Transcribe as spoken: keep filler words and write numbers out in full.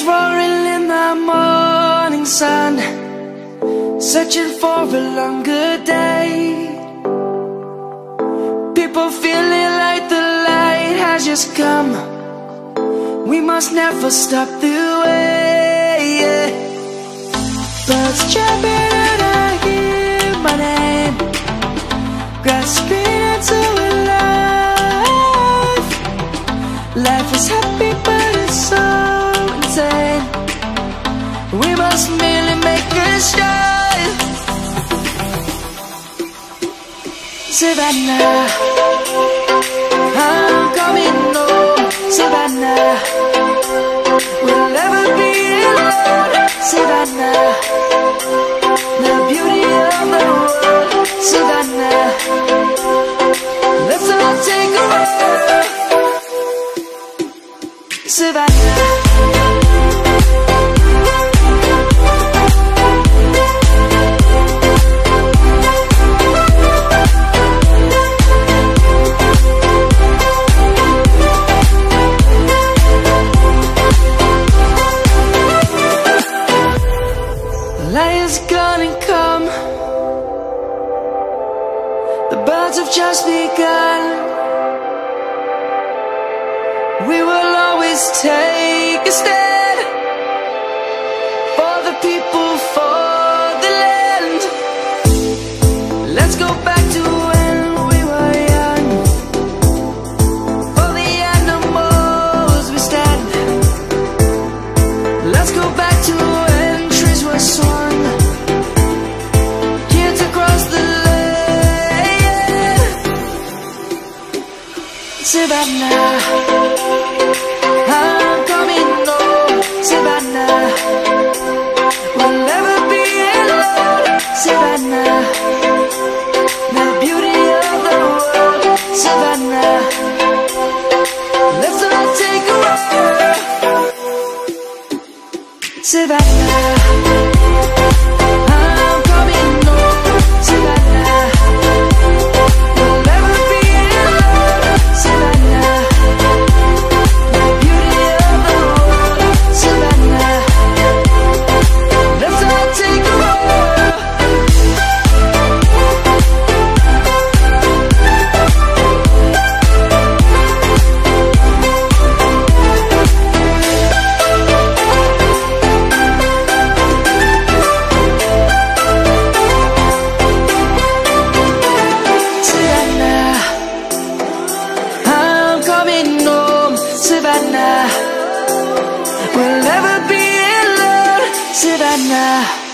roaring in the morning sun, searching for a longer day. People feeling like the light has just come. We must never stop the way, yeah. Birds chirping and I hear my name, grasping into a life. Life is happy but it's so insane. We must merely make a start. Savannah, I'm coming home. Savannah, we'll never be alone. Savannah, the beauty of the world. Savannah, let's all take a walk. Savannah, light is gonna come. The birds have just begun. We will always take a stand for the people, for the land. Let's go back to when we were young. For the animals we stand. Let's go back to when trees were swung, kids across the land. Savannah, I'm coming home. Savannah, we'll never be alone. Savannah, the beauty of the world. Savannah, let's all take a walk. Savannah, I'm coming home. Savannah, we'll never be alone. Savannah, the beauty of the world. Savannah, let's all take a walk. Savannah, we'll never be alone. Savannah.